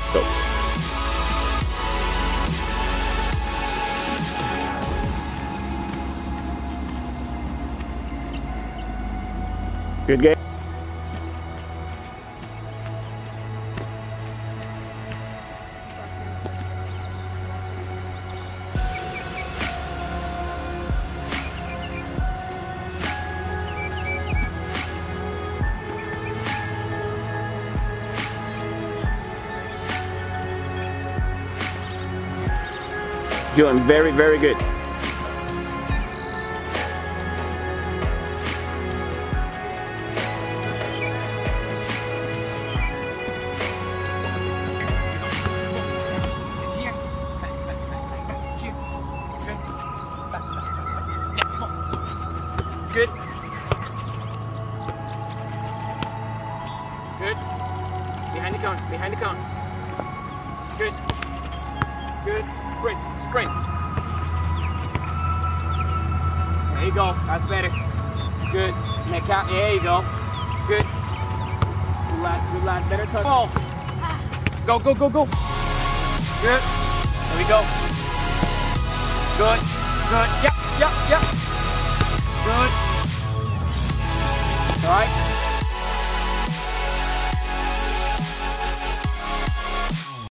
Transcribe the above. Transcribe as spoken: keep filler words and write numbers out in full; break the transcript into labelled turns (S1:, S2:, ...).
S1: Go. Good game. Doing very, very good.
S2: Good. Good. Behind the cone. Behind the cone. Good. Good. Sprint. Sprint. There you go. That's better. Good. Neck out. There you go. Good. Good lad. Good lad. Better touch. Ball. Go. Go. Go. Go. Good. There we go. Good. Good. Yep. Yep. Yep.